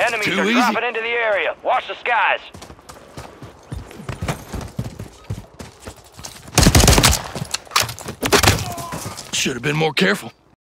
Enemies Too are easy. dropping into the area. Watch the skies. Should have been more careful.